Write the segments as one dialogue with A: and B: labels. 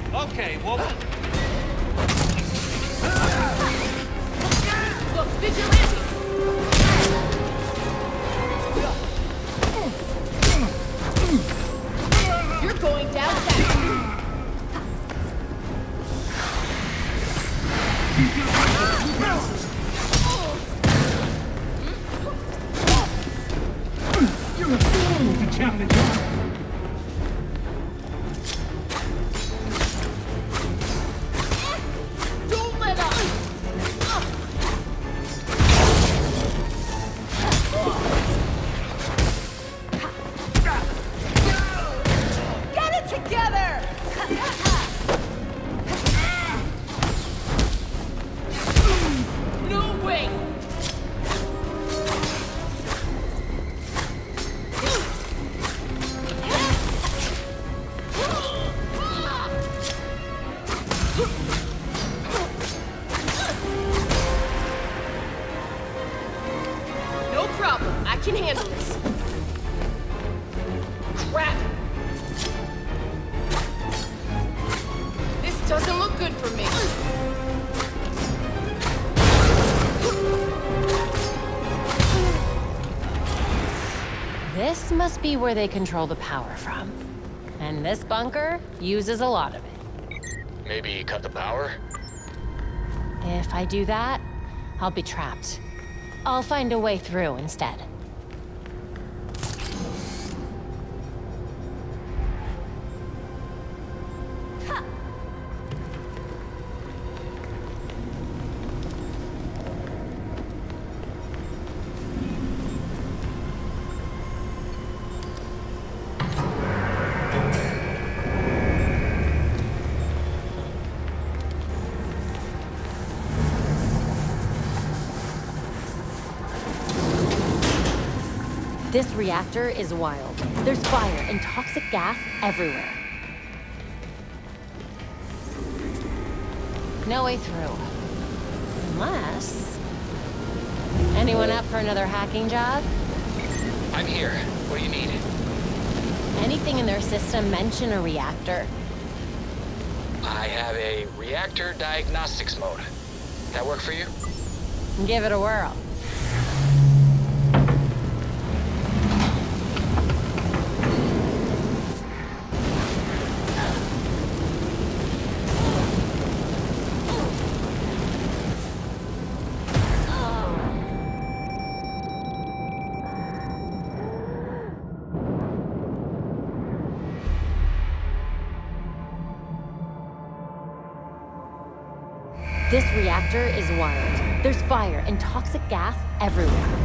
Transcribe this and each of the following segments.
A: Okay, well...
B: Look, vigilante! You're going down fast.
C: You're a fool to challenge us.
B: Don't let up! Get it together! No way! No problem. I can handle this. Crap! This doesn't look good for me.
D: This must be where they control the power from. And this bunker uses a lot of it.
E: Maybe cut the power?
D: If I do that, I'll be trapped. I'll find a way through instead. This reactor is wild. There's fire and toxic gas everywhere. No way through. Unless... Anyone up for another hacking job?
E: I'm here. What do you need?
D: Anything in their system mention a reactor?
E: I have a reactor diagnostics mode. That work for you?
D: Give it a whirl. This reactor is wild. There's fire and toxic gas everywhere.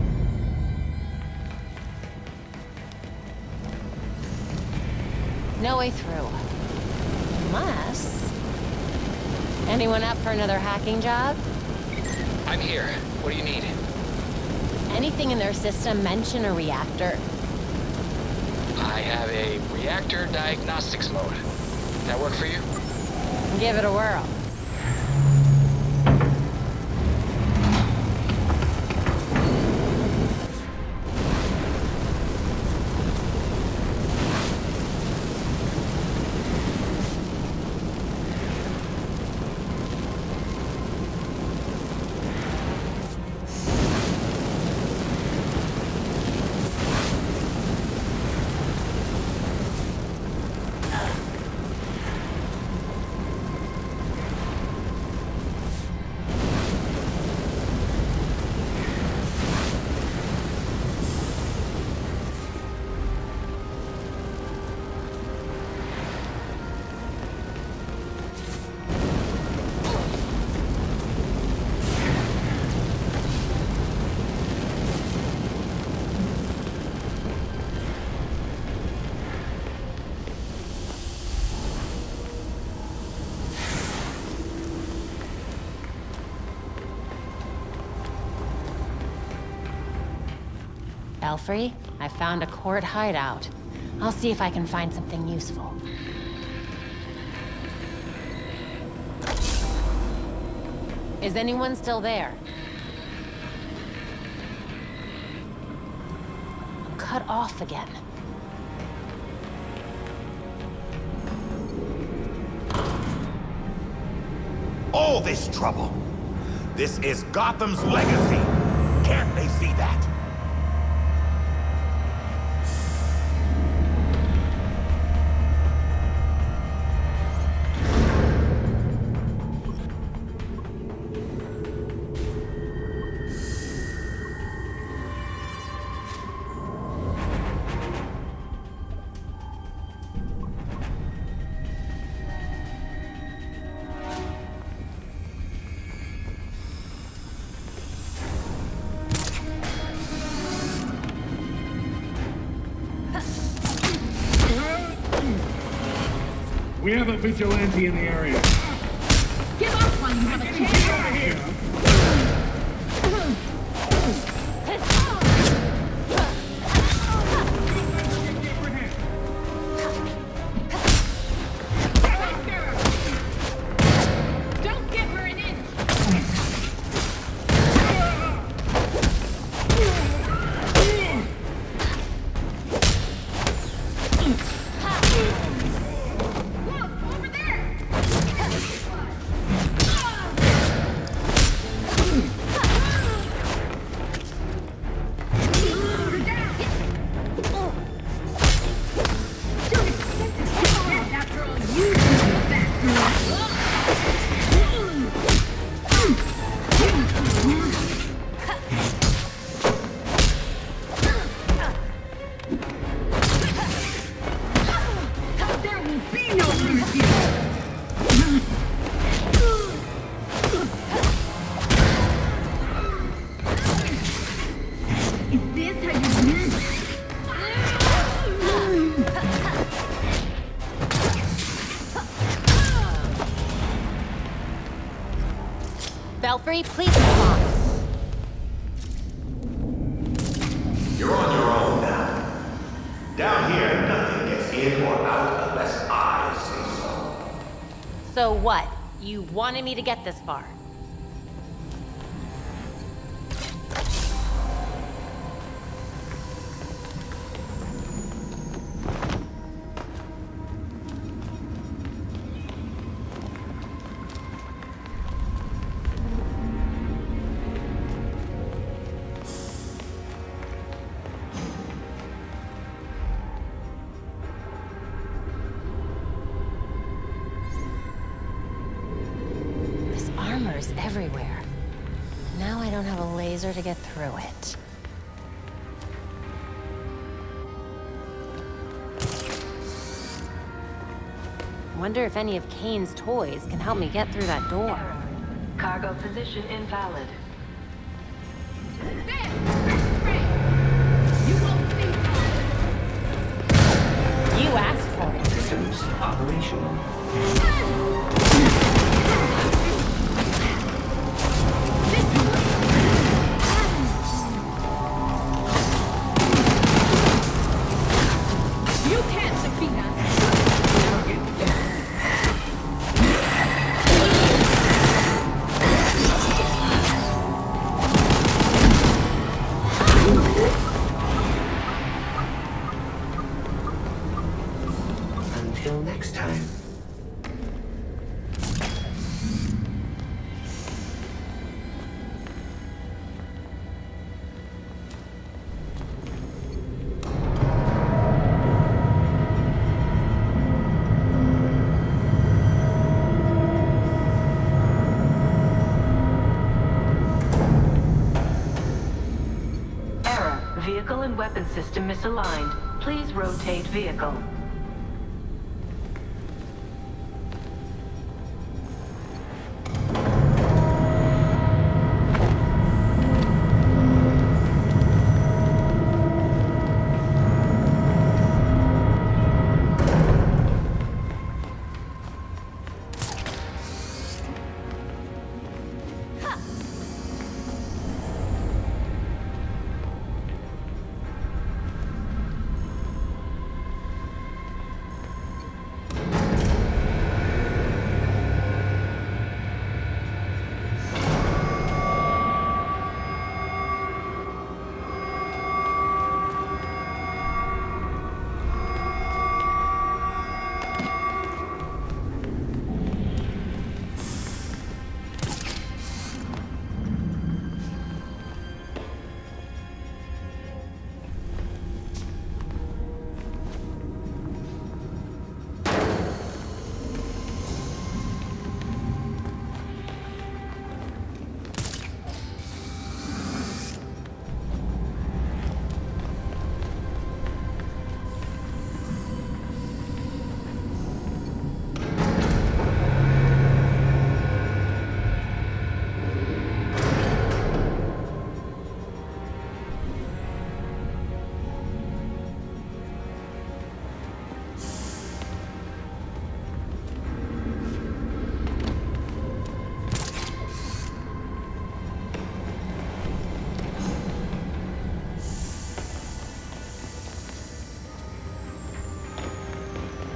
D: No way through. Unless... Anyone up for another hacking job?
E: I'm here. What do you need?
D: Anything in their system mention a reactor?
E: I have a reactor diagnostics mode. That work for you?
D: Give it a whirl. Belfry, I found a Court hideout. I'll see if I can find something useful. Is anyone still there? I'm cut off again.
A: all this trouble? This is Gotham's legacy. Can't they see that?
C: We have a vigilante in the area.
B: Give up while you have a chance.
C: Over here.
B: Don't give her an inch. Look, over there. There will be no mercy. Is this how you win?
D: Belfry, please come on.
A: You're on your own now. Down here, nothing gets in or out unless I say so.
D: So what? You wanted me to get this far? This armor's everywhere. Now I don't have a laser to get through it. Wonder if any of Kane's toys can help me get through that door.
F: Cargo position invalid.
B: There! Right. You won't see.
D: You asked for it.
G: Systems operational.
B: You can't defeat us.
G: Until next time.
F: Error. Vehicle and weapon system misaligned. Please rotate vehicle.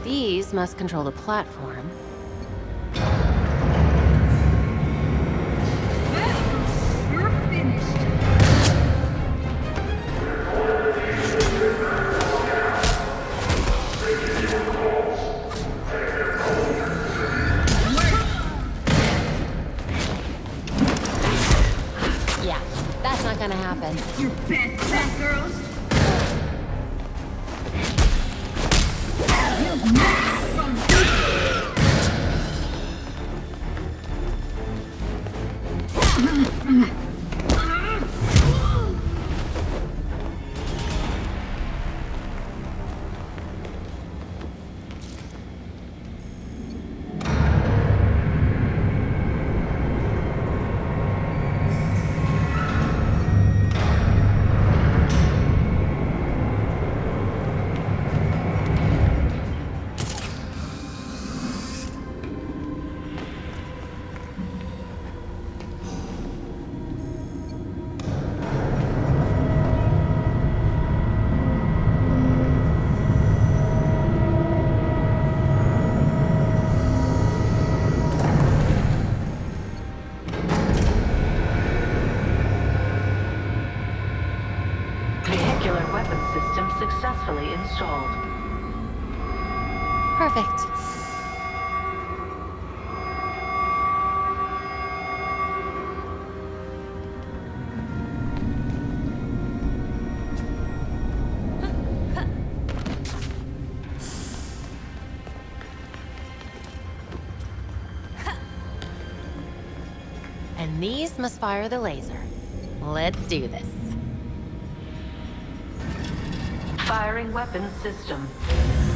D: These must control the platform.
B: Well, you're finished.
D: Yeah, that's not gonna happen.
B: Your best, Batgirls. You missed from
F: Vehicular weapon system successfully installed.
D: Perfect. And these must fire the laser. Let's do this.
F: Firing weapons system.